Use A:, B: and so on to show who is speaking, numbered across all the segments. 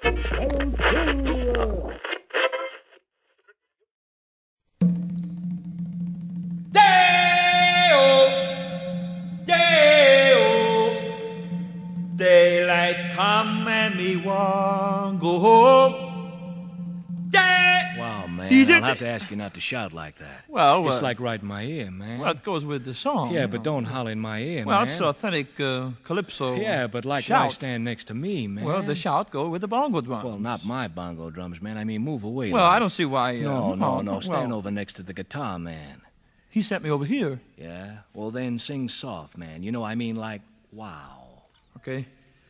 A: Daylight come and me want go home.
B: Wow, man, I'll have to ask you not to shout like that.
C: Well,
B: it's like right in my ear, man.
C: Well, it goes with the song.
B: Yeah, but don't holler in my ear,
C: well,
B: man.
C: it's authentic calypso.
B: Yeah, but like
C: shout.
B: why stand next to me, man?
C: Well, the shout go with the bongo drums.
B: Well, not my bongo drums, man. I mean, move away.
C: Well,
B: like.
C: I don't see why...
B: No. Stand over next to the guitar, man.
C: He sent me over here.
B: Yeah? Well, then sing soft, man. You know, I mean like, wow.
C: Okay.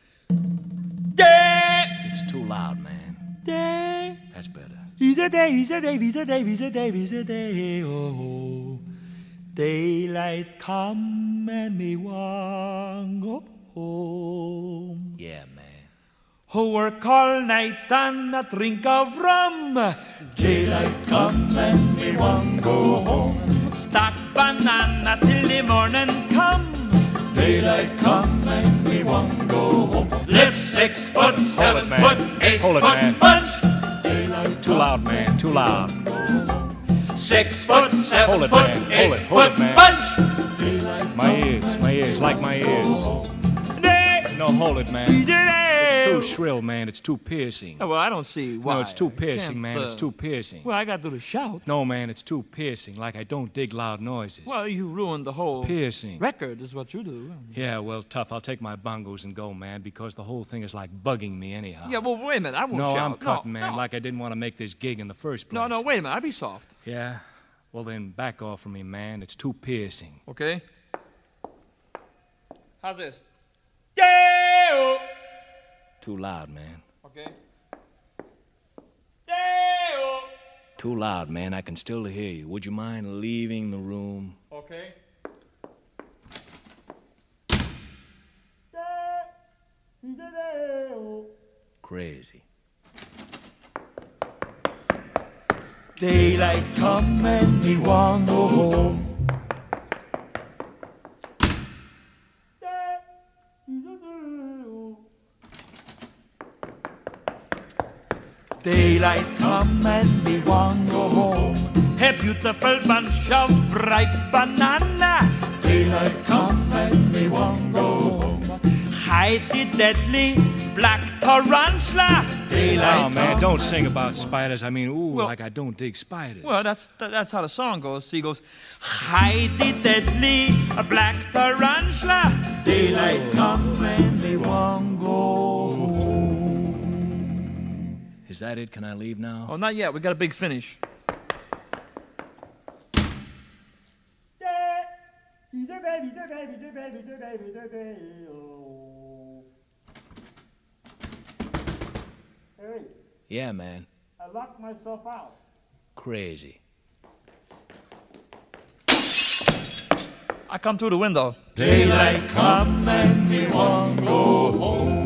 B: It's too loud, man. That's better.
A: He's a day, he's a day, he's a day, he's a day, he's a day, oh. Daylight come and me want go home.
B: Yeah, man.
A: Who work all night and a drink of rum. Daylight come and me want go home. Stack banana till the morning come. Daylight come and we want go home. Lift 6 foot, 7 foot, 8 foot
B: man.
A: bunch.
B: Daylight too loud, man. Too loud.
A: 6 foot, 7 foot,
B: man.
A: 8
B: Hold
A: foot
B: it, man.
A: bunch. Daylight
B: My ears, like my ears. No, hold it, man. It's too shrill, man. It's too piercing.
C: Oh, well, I don't see why.
B: No, it's too piercing, man. It's too piercing.
C: Well, I got to do the shout.
B: No, man, it's too piercing. Like I don't dig loud noises.
C: Well, you ruined the whole
B: piercing
C: record is what you do.
B: Yeah, well, tough. I'll take my bongos and go, man, because the whole thing is like bugging me anyhow.
C: Yeah, well, wait a minute. I won't shout.
B: No, I'm cutting, man,
C: no.
B: like I didn't want to make this gig in the first place.
C: No, wait a minute. I'll be soft.
B: Yeah? Well, then back off from me, man. It's too piercing.
C: Okay. How's this?
B: Too loud, man.
C: Okay.
B: Too loud, man. I can still hear you. Would you mind leaving the room?
C: Okay.
B: Crazy.
A: Daylight come and me want go home. Daylight come and me want go home. A beautiful bunch of ripe banana. Daylight come and me want go home. Hide the deadly black tarantula. Daylight
B: Oh, man, don't sing about spiders. I mean, ooh, like I don't dig spiders.
C: Well, that's how the song goes. He goes,
A: hide the deadly black tarantula. Daylight come and me want go home.
B: Is that it? Can I leave now?
C: Oh, not yet. We got a big finish.
B: Yeah, man.
A: I locked myself out.
B: Crazy.
C: I come through the window.
A: Daylight come and me want go home.